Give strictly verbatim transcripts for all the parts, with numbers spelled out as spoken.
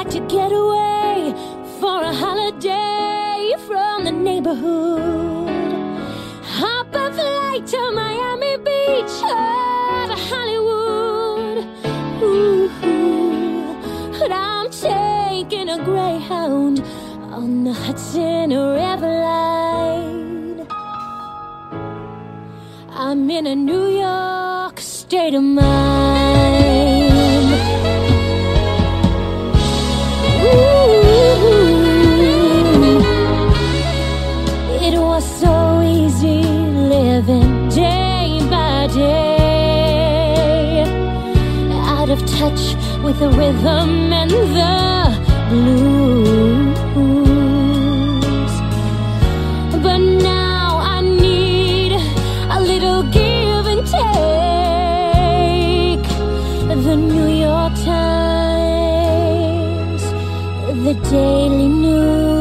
to get away for a holiday from the neighborhood. Hop a flight to Miami Beach or to Hollywood. Ooh, but I'm taking a Greyhound on the Hudson River line. I'm in a New York state of mind. It was so easy living day by day, out of touch with the rhythm and the blues. But now I need a little give and take. The New York Times, the Daily News.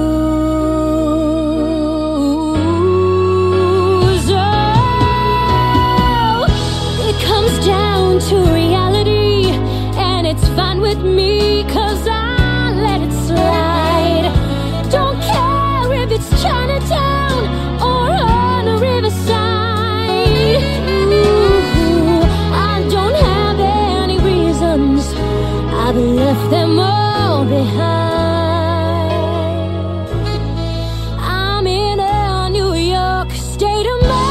Down to reality, and it's fine with me, cause I let it slide. Don't care if it's Chinatown or on a riverside. Ooh, I don't have any reasons, I've left them all behind. I'm in a New York state of mind.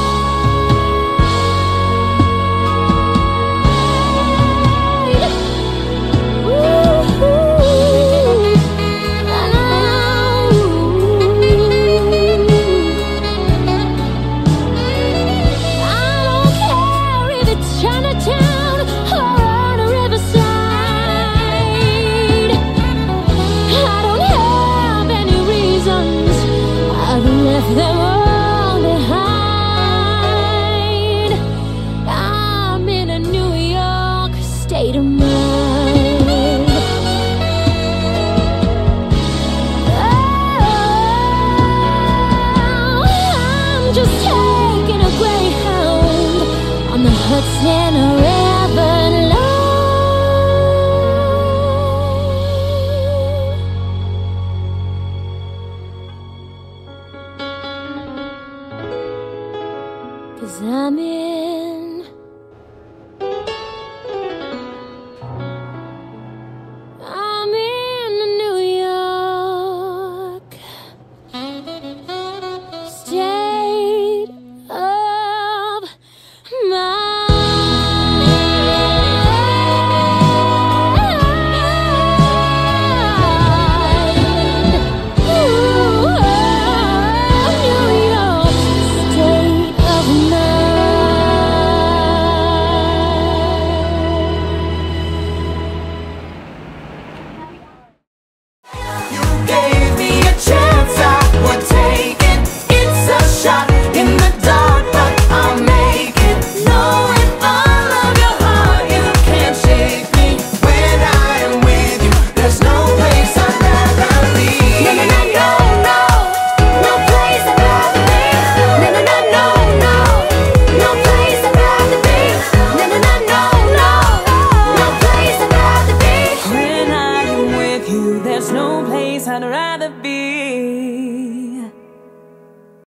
Them all behind. I'm in a New York state of mind. Oh, I'm just taking a Greyhound on the Hudson River line. Cause I'm in I'm in New York state of mind. Ooh, New York state of I'd rather be.